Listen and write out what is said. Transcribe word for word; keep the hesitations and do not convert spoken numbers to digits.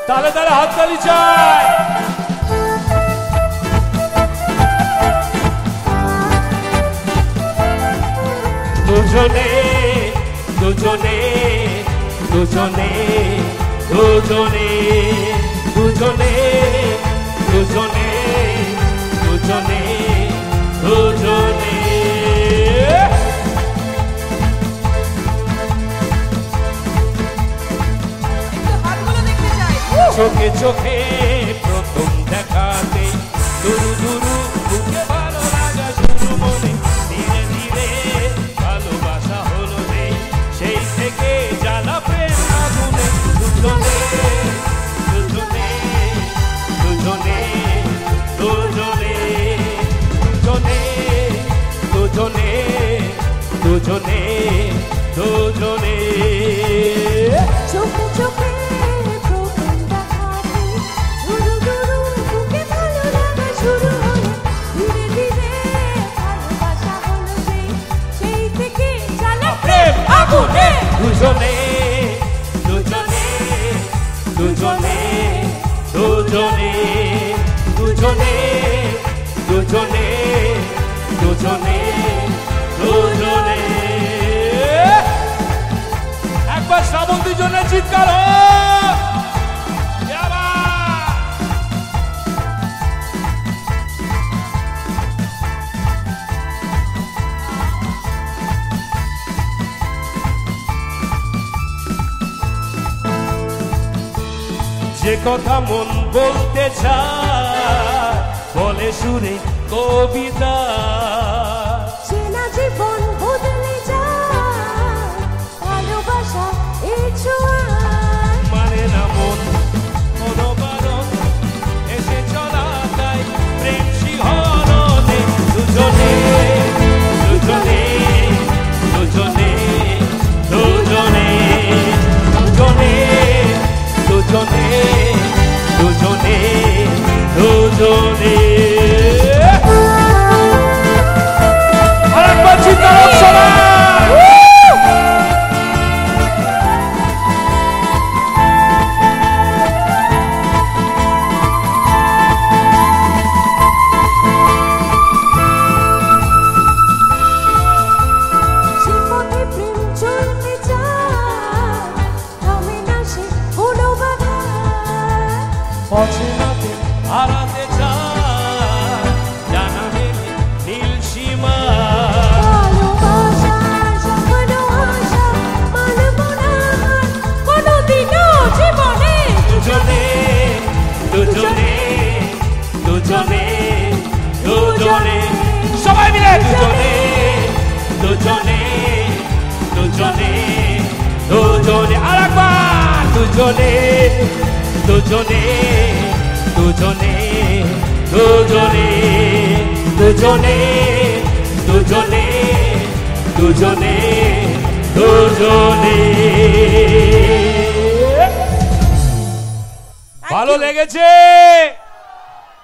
তালে তালে হাততালি চাই। দুজনে দুজনে দুজনে দুজনে দুজনে দুজনে দুজনে দুজনে চোখে চোখে প্রথম দেখাতে দুরু দুরু বুকে ভালো লাগা শুরু মনে ধীরে ধীরে ভালোবাসা হলো রে সেই থেকে জ্বালা প্রেম আগুনে দুজনে দুজনে দুজনে দুজনে দুজনে দুজনে দুজনে দুজনে চোখে চোখে দুজনে দুজনে দুজনে দুজনে দুজনে দুজনে দুজনে দুজনে একবার শ্রাবণ দুজনে চিৎকার যে কথা মন বলতে চায় বলে সুরে কবিতা চেনা জীবন বদলে যায় ভালোবাসা এই ছোঁয়া মানে না মন কোনো বারণ এসে চলা তাই প্রেম শিহরণে দুজনে দুজনে দুজনে দুজনে দুজনে দুজনে দুজনে দুজনে আরেকবার চিৎকার সবাই অচেনাতে হারাতে চায় জানা মেলে নীল সীমা ভালোবাসা স্বপ্ন আশা মানব না কোনোদিনও জীবনে দুজনে দুজনে দুজনে দুজনে সবাই মিলে দুজনে দুজনে দুজনে দুজনে আরেকবার দুজনে দুজনে দুজনে দুজনে দুজনে দুজনে দুজনে দুজনে ভালো লেগেছে।